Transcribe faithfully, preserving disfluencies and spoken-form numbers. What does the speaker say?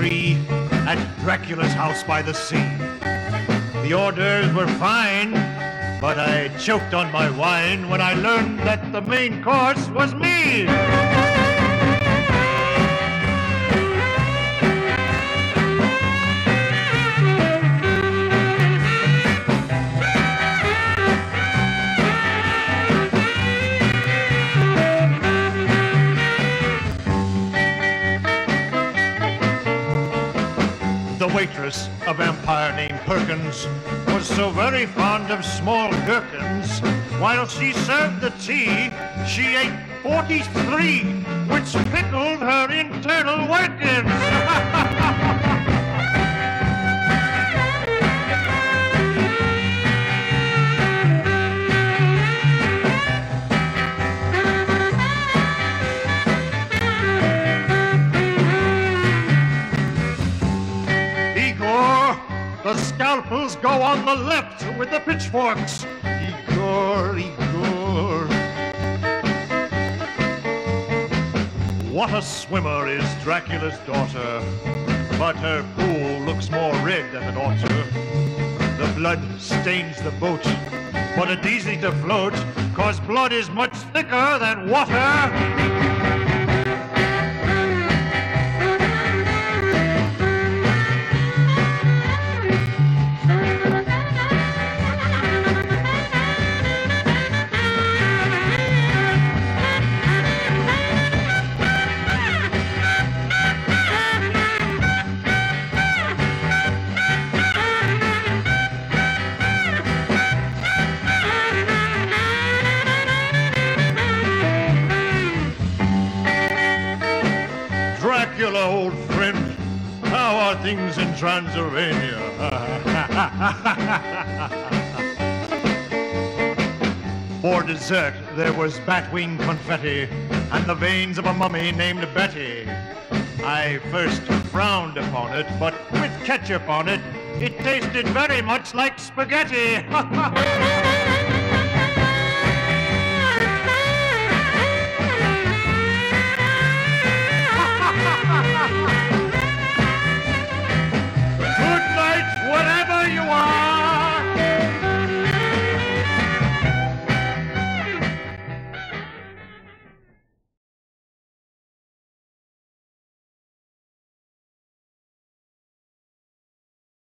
three at Dracula's house by the sea. The orders were fine, but I choked on my wine when I learned that the main course was me. The waitress, a vampire named Perkins, was so very fond of small gherkins. While she served the tea, she ate forty-three, which pickled her internal workings. The scalpels go on the left with the pitchforks. Igor, Igor. What a swimmer is Dracula's daughter, but her pool looks more red than it ought to. The blood stains the boat, but it's easy to float, 'cause blood is much thicker than water. Dracula, old friend, how are things in Transylvania? For dessert, there was batwing confetti and the veins of a mummy named Betty. I first frowned upon it, but with ketchup on it, it tasted very much like spaghetti.